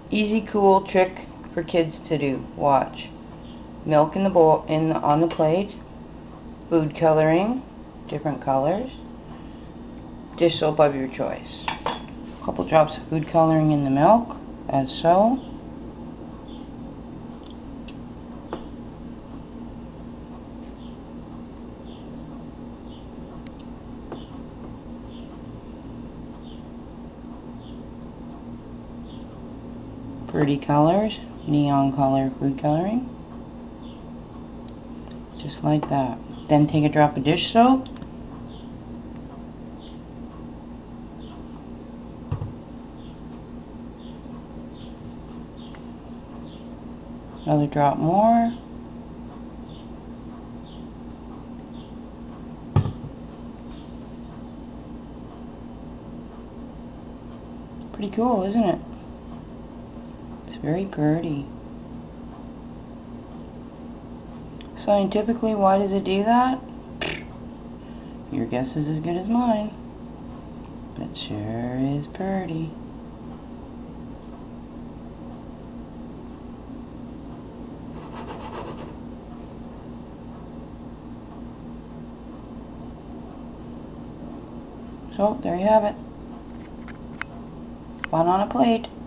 Easy, cool trick for kids to do. Watch. Milk in the bowl, on the plate. Food coloring, different colors. Dish soap of your choice. A couple drops of food coloring in the milk, as so. Pretty colors, neon color food coloring. Just like that. Then take a drop of dish soap. Another drop more. Pretty cool, isn't it? It's very pretty. Scientifically, why does it do that? Your guess is as good as mine. But sure is pretty. So, there you have it. Fun on a plate.